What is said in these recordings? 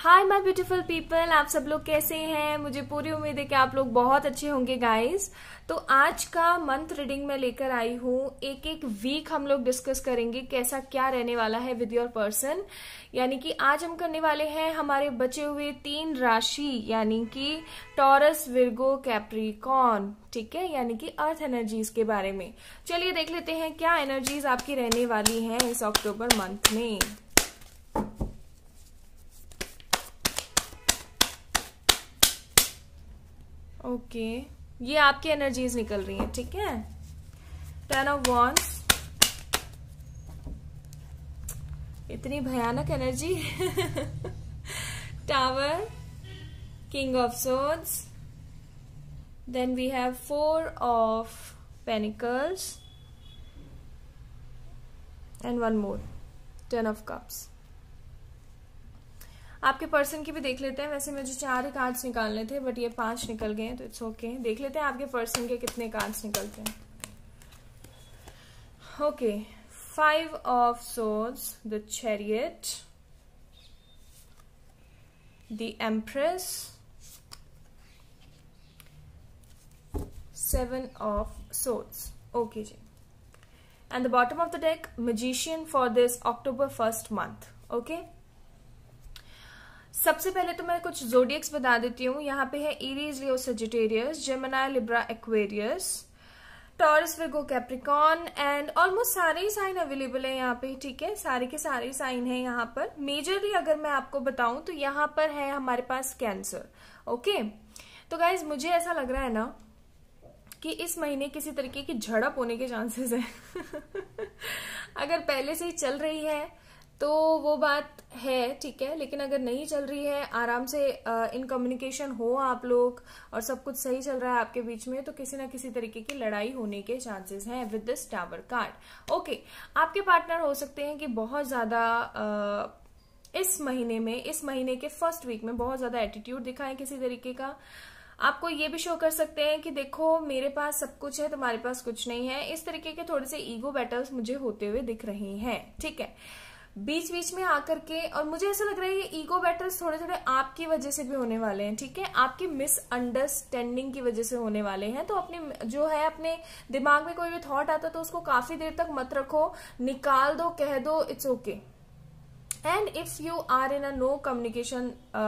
Hi my beautiful people, आप सब लोग कैसे हैं। मुझे पूरी उम्मीद है कि आप लोग बहुत अच्छे होंगे गाइस। तो आज का मंथ रीडिंग में लेकर आई हूँ। एक एक वीक हम लोग डिस्कस करेंगे कैसा क्या रहने वाला है विद योर पर्सन। यानी कि आज हम करने वाले हैं हमारे बचे हुए 3 राशि, यानी कि टॉरस, विर्गो, कैप्रिकॉर्न, ठीक है, यानी कि अर्थ एनर्जीज के बारे में। चलिए देख लेते हैं क्या एनर्जीज आपकी रहने वाली हैं इस अक्टूबर मंथ में। ओके, ये आपकी एनर्जीज निकल रही हैं, ठीक है। 10 ऑफ वॉन्ड्स, इतनी भयानक energy. Tower, king of swords, then we have 4 of pentacles and 1 more, 10 of cups. आपके पर्सन की भी देख लेते हैं। वैसे मुझे 4 ही कार्ड्स निकालने थे बट ये 5 निकल गए हैं तो इट्स ओके। देख लेते हैं आपके पर्सन के कितने कार्ड्स निकलते हैं। Okay, 5 of swords, the chariot, the empress, 7 of swords. Okay जी, and the bottom of the deck, magician for this October 1st month. Okay, सबसे पहले तो मैं कुछ जोडियक्स बता देती हूँ। यहाँ पे है Aries, Leo, Sagittarius, Gemini, Libra, Aquarius, Taurus, Virgo, Capricorn and almost सारे ही साइन अवेलेबल है यहाँ पे, ठीक है। सारे के सारे साइन है यहाँ पर। मेजरली अगर मैं आपको बताऊं तो यहाँ पर है हमारे पास कैंसर। ओके, तो गाइज मुझे ऐसा लग रहा है ना कि इस महीने किसी तरीके की झड़प होने के चांसेस है। अगर पहले से ही चल रही है तो वो बात है, ठीक है, लेकिन अगर नहीं चल रही है, आराम से इन कम्युनिकेशन हो आप लोग और सब कुछ सही चल रहा है आपके बीच में, तो किसी ना किसी तरीके की लड़ाई होने के चांसेस हैं with this tower card. Okay, आपके पार्टनर हो सकते हैं कि बहुत ज्यादा इस महीने के फर्स्ट वीक में बहुत ज्यादा एटीट्यूड दिखाएं किसी तरीके का। आपको ये भी शो कर सकते हैं कि देखो मेरे पास सब कुछ है, तुम्हारे पास कुछ नहीं है। इस तरीके के थोड़े से ईगो बैटल्स मुझे होते हुए दिख रहे हैं, ठीक है, बीच बीच में आकर के। और मुझे ऐसा लग रहा है ये ईगो बैटल्स थोड़े थोड़े आपकी वजह से भी होने वाले हैं, ठीक है, आपकी मिसअंडरस्टैंडिंग की वजह से होने वाले हैं। तो अपने जो है, अपने दिमाग में कोई भी थॉट आता है तो उसको काफी देर तक मत रखो, निकाल दो, कह दो, it's okay. And if you are in a no communication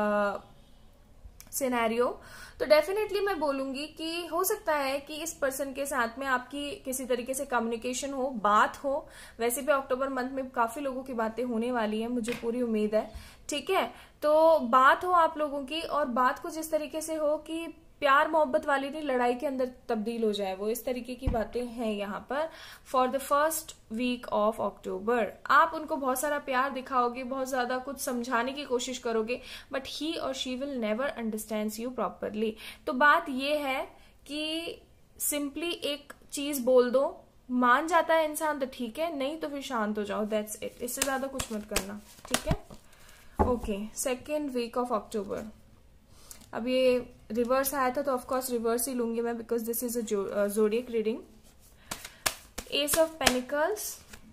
scenario तो डेफिनेटली मैं बोलूंगी कि हो सकता है कि इस पर्सन के साथ में आपकी किसी तरीके से कम्युनिकेशन हो, बात हो। वैसे भी अक्टूबर मंथ में काफी लोगों की बातें होने वाली है, मुझे पूरी उम्मीद है, ठीक है। तो बात हो आप लोगों की, और बात कुछ इस तरीके से हो कि प्यार मोहब्बत वाली नहीं, लड़ाई के अंदर तब्दील हो जाए, वो इस तरीके की बातें हैं यहाँ पर for the 1st week of October. आप उनको बहुत सारा प्यार दिखाओगे, बहुत ज्यादा कुछ समझाने की कोशिश करोगे, बट ही और she will never understands you properly. तो बात ये है कि सिंपली एक चीज बोल दो, मान जाता है इंसान तो ठीक है, नहीं तो फिर शांत हो जाओ, दैट्स इट। इससे ज्यादा कुछ मत करना, ठीक है। Okay, 2nd week of October. अब ये रिवर्स आया था तो ऑफकोर्स रिवर्स ही लूंगी मैं, because this is a zodiac reading. Ace of pentacles,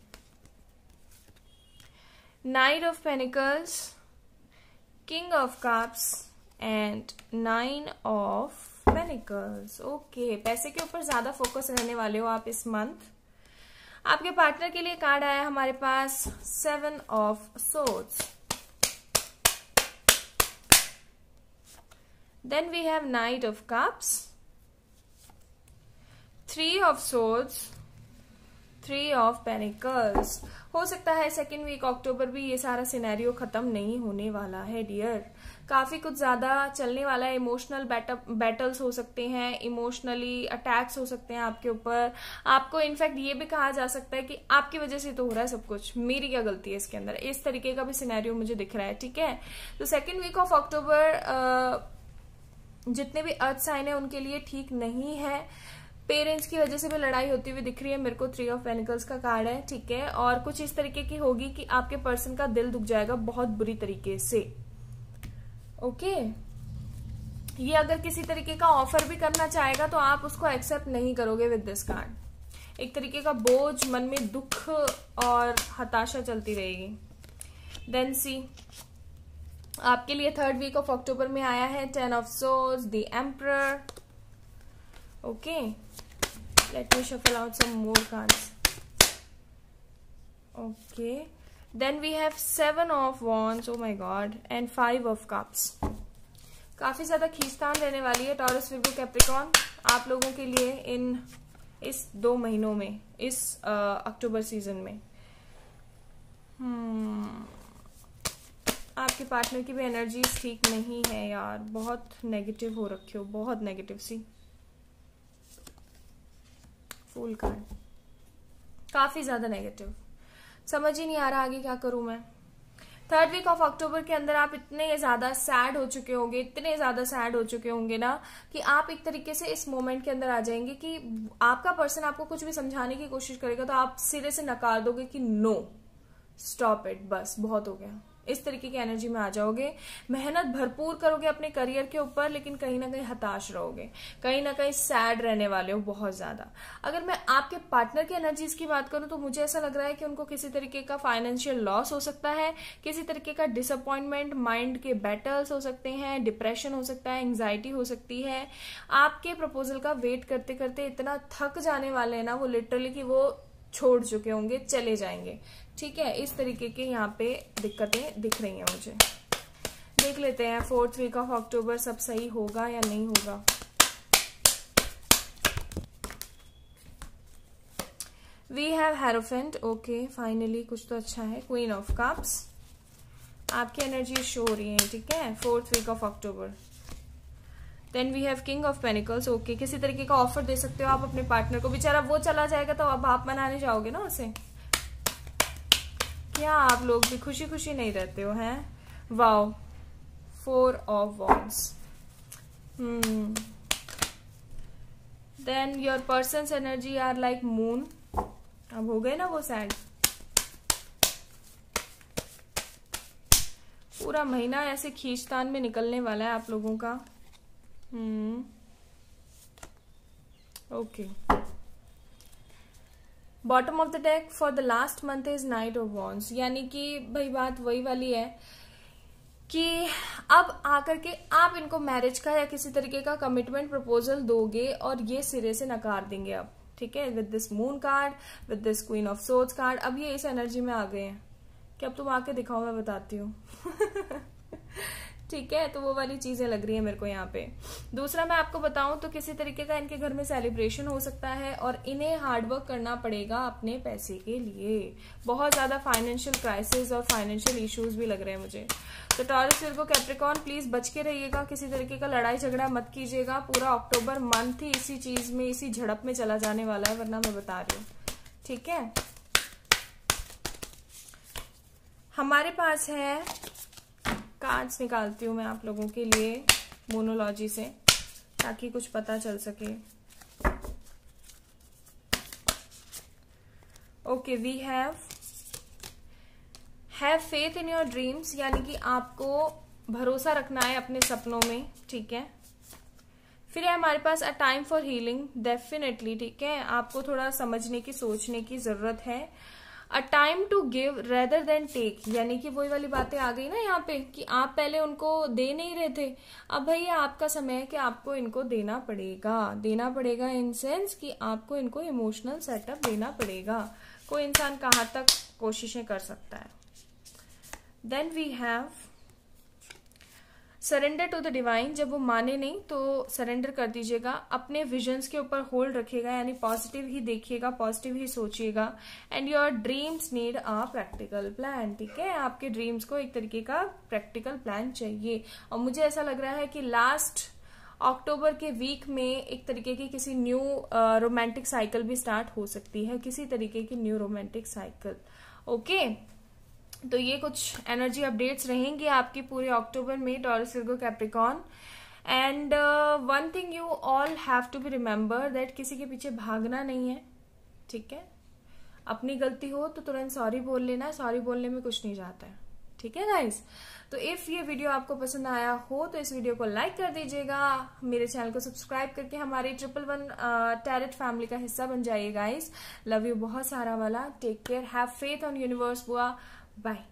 knight of pentacles, king of cups and 9 of pentacles. Okay, पैसे के ऊपर ज्यादा फोकस रहने वाले हो आप इस मंथ। आपके पार्टनर के लिए कार्ड आया हमारे पास 7 of swords, then we have Knight of Cups, 3 of Swords, 3 of Pentacles। हो सकता है 2nd वीक अक्टूबर भी ये सारा सिनेरियो खत्म नहीं होने वाला है डियर। काफी कुछ ज्यादा चलने वाला है। इमोशनल बैटल्स हो सकते हैं, इमोशनली अटैक्स हो सकते हैं आपके ऊपर। आपको इनफैक्ट ये भी कहा जा सकता है कि आपकी वजह से तो हो रहा है सब कुछ, मेरी क्या गलती है इसके अंदर। इस तरीके का भी सिनेरियो मुझे दिख रहा है, ठीक है। तो 2nd वीक ऑफ अक्टूबर जितने भी अर्थ साइन है उनके लिए ठीक नहीं है। पेरेंट्स की वजह से भी लड़ाई होती हुई दिख रही है मेरे को। 3 ऑफ पेनिकल्स का कार्ड है, ठीक है, और कुछ इस तरीके की होगी कि आपके पर्सन का दिल दुख जाएगा बहुत बुरी तरीके से। ओके, ये अगर किसी तरीके का ऑफर भी करना चाहेगा तो आप उसको एक्सेप्ट नहीं करोगे विद दिस कार्ड। एक तरीके का बोझ, मन में दुख और हताशा चलती रहेगी। देन सी आपके लिए 3rd वीक ऑफ अक्टूबर में आया है 10 of Swords, the Emperor. Okay, let me shuffle out some more cards. Okay, then we have 7 of Wands, oh my god, and 5 of Cups. काफी ज्यादा खींचतान रहने वाली है टॉरस, विर्गो, कैप्रिकॉर्न आप लोगों के लिए इस 2 महीनों में, इस अक्टूबर सीजन में। आपके पार्टनर की भी एनर्जी ठीक नहीं है यार, बहुत नेगेटिव हो रखे हो, बहुत नेगेटिव सी। फूल कार्ड, काफी ज्यादा नेगेटिव, समझ ही नहीं आ रहा आगे क्या करूं मैं। 3rd वीक ऑफ अक्टूबर के अंदर आप इतने ज्यादा सैड हो चुके होंगे, इतने ज्यादा सैड हो चुके होंगे ना कि आप एक तरीके से इस मोमेंट के अंदर आ जाएंगे कि आपका पर्सन आपको कुछ भी समझाने की कोशिश करेगा तो आप सिरे से नकार दोगे कि नो, स्टॉप इट, बस बहुत हो गया। इस तरीके की एनर्जी में आ जाओगे। मेहनत भरपूर करोगे अपने करियर के ऊपर, लेकिन कहीं ना कहीं हताश रहोगे, कहीं ना कहीं सैड रहने वाले हो बहुत ज्यादा। अगर मैं आपके पार्टनर की एनर्जीज की बात करूं तो मुझे ऐसा लग रहा है कि उनको किसी तरीके का फाइनेंशियल लॉस हो सकता है, किसी तरीके का डिसअपॉइंटमेंट, माइंड के बैटल्स हो सकते हैं, डिप्रेशन हो सकता है, एंग्जाइटी हो सकती है। आपके प्रपोजल का वेट करते करते इतना थक जाने वाले हैं ना वो लिटरली कि वो छोड़ चुके होंगे, चले जाएंगे। ठीक है, इस तरीके के यहाँ पे दिक्कतें दिख रही हैं मुझे। देख लेते हैं 4th वीक ऑफ अक्टूबर सब सही होगा या नहीं होगा। We have hierophant, okay, finally कुछ तो अच्छा है। क्वीन ऑफ कप्स, आपकी एनर्जी शो हो रही है, ठीक है, 4th week of October. Then we have king of pentacles, okay, किसी तरीके का ऑफर दे सकते हो आप अपने पार्टनर को, बेचारा वो चला जाएगा तो अब आप मनाने जाओगे ना उसे। क्या आप लोग भी खुशी खुशी नहीं रहते हो, हैं? Wow, 4 of Wands. Then your person's energy are like moon. अब हो गए ना वो सैड। पूरा महीना ऐसे खींचतान में निकलने वाला है आप लोगों का। Okay, bottom of the deck for the last month is knight of wands, यानी कि भाई बात वही वाली है कि अब आकर के आप इनको मैरिज का या किसी तरीके का कमिटमेंट प्रपोजल दोगे और ये सिरे से नकार देंगे अब। ठीक है, with this moon card, with this queen of swords card, अब ये इस एनर्जी में आ गए हैं कि अब तुम आके दिखाओ, मैं बताती हूँ। ठीक है, तो वो वाली चीजें लग रही है मेरे को यहाँ पे। दूसरा मैं आपको बताऊं तो किसी तरीके का इनके घर में सेलिब्रेशन हो सकता है और इन्हें हार्डवर्क करना पड़ेगा अपने पैसे के लिए। बहुत ज्यादा फाइनेंशियल क्राइसिस और फाइनेंशियल इश्यूज भी लग रहे हैं मुझे। तो टॉरस, विर्गो, कैप्रिकॉर्न प्लीज बच के रहिएगा, किसी तरीके का लड़ाई झगड़ा मत कीजिएगा। पूरा अक्टूबर मंथ ही इसी चीज में, इसी झड़प में चला जाने वाला है, वरना मैं बता रही हूँ। ठीक है, हमारे पास है, कार्ड्स निकालती हूँ मैं आप लोगों के लिए मोनोलॉजी से ताकि कुछ पता चल सके। Okay, we have faith in your dreams, यानी कि आपको भरोसा रखना है अपने सपनों में। ठीक है, फिर है हमारे पास a time for healing, definitely. ठीक है, आपको थोड़ा समझने की, सोचने की जरूरत है। A time to give rather than take, यानी कि वही वाली बातें आ गई ना यहाँ पे कि आप पहले उनको दे नहीं रहे थे, अब भैया आपका समय है कि आपको इनको देना पड़ेगा इन सेंस कि आपको इनको इमोशनल सेटअप देना पड़ेगा। कोई इंसान कहाँ तक कोशिशें कर सकता है। Then we have surrender to the divine, जब वो माने नहीं तो सरेंडर कर दीजिएगा, अपने विजन्स के ऊपर होल्ड रखिएगा, यानी पॉजिटिव ही देखिएगा, पॉजिटिव ही सोचिएगा। And your dreams need a practical plan. ठीक है, आपके ड्रीम्स को एक तरीके का प्रैक्टिकल प्लान चाहिए। और मुझे ऐसा लग रहा है कि लास्ट अक्टूबर के वीक में एक तरीके की किसी न्यू रोमांटिक साइकिल भी स्टार्ट हो सकती है, किसी तरीके की न्यू रोमांटिक साइकिल। ओके, तो ये कुछ एनर्जी अपडेट्स रहेंगी आपकी पूरे अक्टूबर में Taurus, Virgo, Capricorn. And one thing you all have to be remember that किसी के पीछे भागना नहीं है। ठीक है, अपनी गलती हो तो तुरंत सॉरी बोल लेना है, सॉरी बोलने में कुछ नहीं जाता है। ठीक है गाइस, तो इफ ये वीडियो आपको पसंद आया हो तो इस वीडियो को लाइक कर दीजिएगा, मेरे चैनल को सब्सक्राइब करके हमारी 111 टैरेट फैमिली का हिस्सा बन जाइए गाइस। लव यू बहुत सारा वाला, take care, have faith on universe बुआ, बाय।